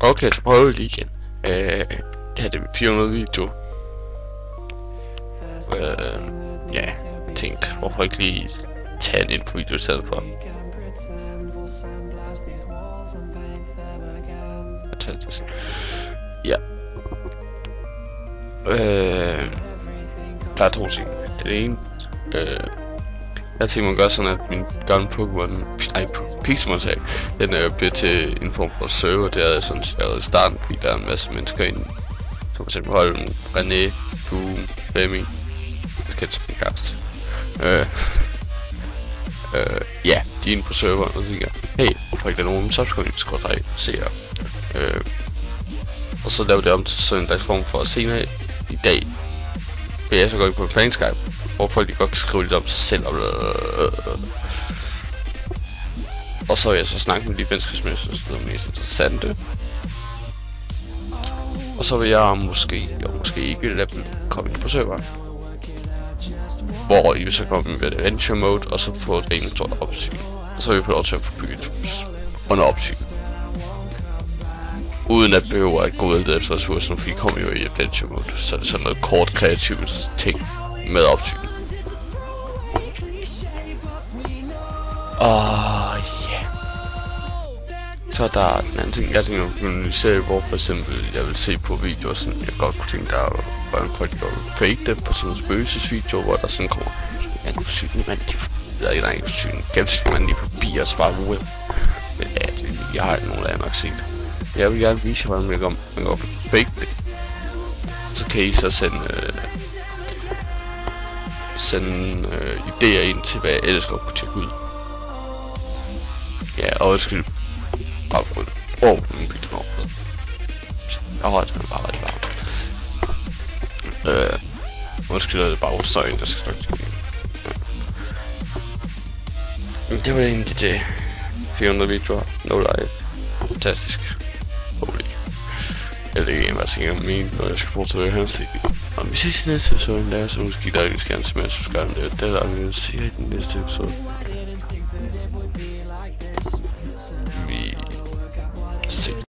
Okay, så prøver vi lige igen. Det her det er 400 video. Ja, jeg tænkte, hvorfor ikke lige tage en info video i stedet for. Fantastisk. Ja. Der er to ting. Det ene, jeg tænker man gør sådan, at min gamle Pokémon, Pixelmon-sag, den bliver til en form for server. Det er sådan set i starten, fordi der er en masse mennesker inde. Som for eksempel Holm, René, Boom, Femi. Jeg kan ikke kast. Ja, de er inde på serveren og tænker, hey, hvorfor ikke der nogen subscribe seere? Og så laver det om til sådan en dags form for senere i dag. vil jeg så gå ind på Planescape, hvor folk de godt kan skrive lidt om sig selv og så vil jeg så snakke med de mennesker, som jeg synes er mest interessante. Og så vil jeg måske ikke lade dem komme ind på serveren, hvor I vil så komme med adventure mode, og så få et rimelig stort opsyn. Og så vil vi få lov til at få bygget et hus under opsyn, uden at behøve at gå ud efter ressourcerne, fordi vi kommer jo i adventure mode. Så er det sådan noget kort kreativt ting med opsyn. Ja. Så der er den anden ting, jeg tænker at kommunisere, hvor for eksempel jeg vil se på videoer, sådan jeg godt kunne tænke der, hvordan folk gør fake det på sådan en spøgelsesvideo, hvor der sådan kommer en usynlig mand lige forbi, eller ikke en usynlig gennemsnitlig mand lige forbi og svarer well. Men ja, jeg har ikke nogen af jer nok set. Jeg vil gerne vise jer, hvordan man går fake det. Så kan I så sende idéer ind til, hvad jeg ellers godt kunne tjekke ud. Ja, og jeg skal bare få det. Min bil kommer op. Den bare rigtig varmt. Undskyld, det er bare støjen, der skal nok til. Det var egentlig det. 400 videoer, no live. Fantastisk. Holy. Jeg ved ikke, hvad jeg tænker om min, når jeg skal fortsætte at høre hans. Og vi ses i næste episode, så måske der ikke skal med, så skal det. Det er der, vi vil se i den næste episode. Vi ses.